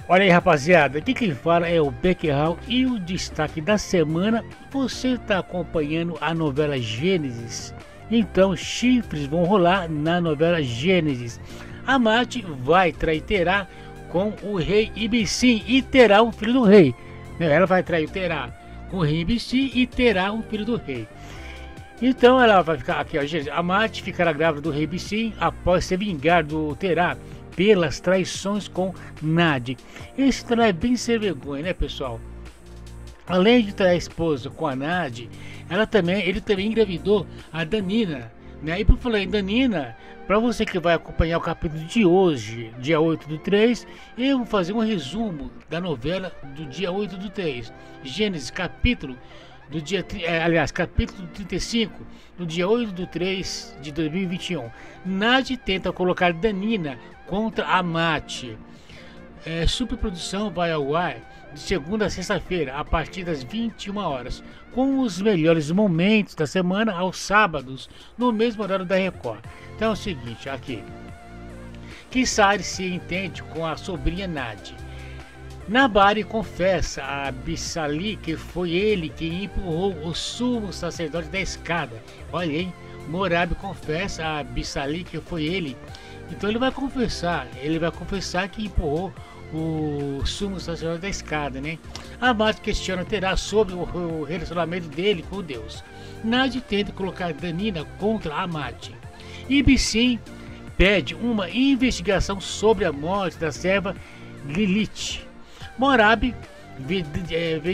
Olha aí, rapaziada, aqui quem fala é o Beckerhal e o destaque da semana. Você está acompanhando a novela Gênesis? Então, chifres vão rolar na novela Gênesis. A Mate vai trair Terá com o rei Ibicim e terá um filho do rei. Ela vai trair o Terá com o rei Ibicim e terá um filho do rei. Então ela vai ficar aqui, ó, a Mate ficará grávida do rei Ibicim após se vingar do Terá pelas traições com Nad. Esse Terá é bem sem vergonha, né, pessoal? Além de trair a esposa com a Nad, ele também engravidou a Danina, né? E por falar em Danina, para você que vai acompanhar o capítulo de hoje, dia 8/3, eu vou fazer um resumo da novela do dia 8/3, Gênesis, capítulo do dia, capítulo 35, no dia 8/3 de 2021. Nad tenta colocar Danina contra a Mate. Superprodução vai ao ar de segunda a sexta-feira, a partir das 21 horas, com os melhores momentos da semana aos sábados, no mesmo horário da Record. Então é o seguinte, aqui. Kisari se entende com a sobrinha Nad. Nabari confessa a Abissali que foi ele quem empurrou o sumo sacerdote da escada. Olha, hein? Morabe confessa a Abissali que foi ele. Então ele vai confessar que empurrou o sumo sacerdote da escada, né? Amate questiona Terá sobre o relacionamento dele com Deus. Nad tenta colocar Danina contra Amate. Ibicim pede uma investigação sobre a morte da serva Lilith. Morabe vê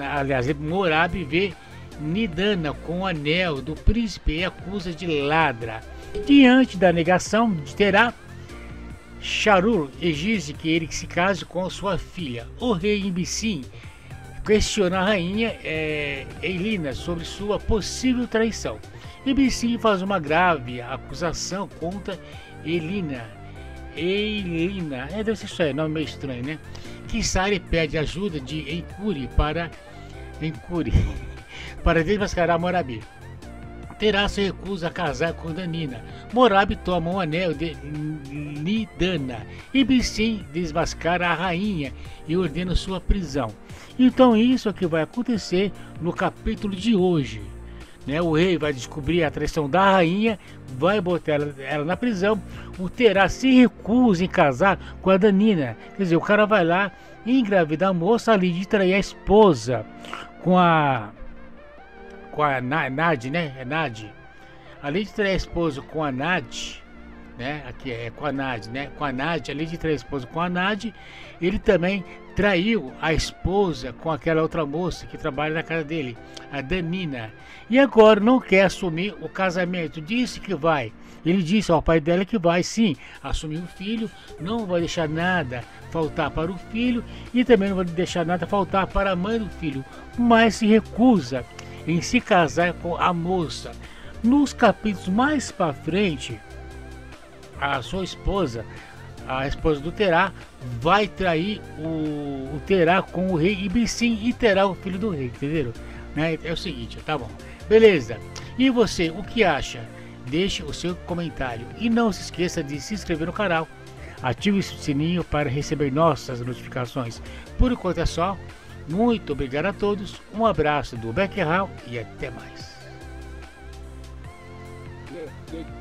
Nidana com o anel do príncipe e acusa de ladra. Diante da negação de Terá, Sharur exige que ele se case com sua filha. O rei Ibicim questiona a rainha Eilina sobre sua possível traição. Ibicim faz uma grave acusação contra Eilina, deve ser isso aí, nome meio estranho, né? Kisari pede ajuda de Enkuri para desmascarar Morabi. Terá se recusa a casar com Danina. Morabi toma um anel de Nidana. Ibicim desmascara a rainha e ordena sua prisão. Então isso é o que vai acontecer no capítulo de hoje. Né? O rei vai descobrir a traição da rainha, vai botar ela na prisão. O Terá se recusa em casar com a Danina. Quer dizer, o cara vai lá e engravida a moça ali de trair a esposa com a Nad, né? É Nad. Além de trair a esposa com a Nad, né? Aqui é com a Nad, né? Com a Nad, além de trair a esposa com a Nad, ele também traiu a esposa com aquela outra moça que trabalha na casa dele, a Danina. E agora não quer assumir o casamento. Disse que vai. Ele disse ao pai dela que vai sim assumir o filho, não vai deixar nada faltar para o filho e também não vai deixar nada faltar para a mãe do filho, mas se recusa em se casar com a moça. Nos capítulos mais para frente, a sua esposa, a esposa do Terá, vai trair o Terá com o rei Ibicim e terá o filho do rei, entenderam? É o seguinte, tá bom, beleza. E você, o que acha? Deixe o seu comentário e não se esqueça de se inscrever no canal. Ative o sininho para receber nossas notificações. Por enquanto é só. Muito obrigado a todos, um abraço do Beckerhal e até mais.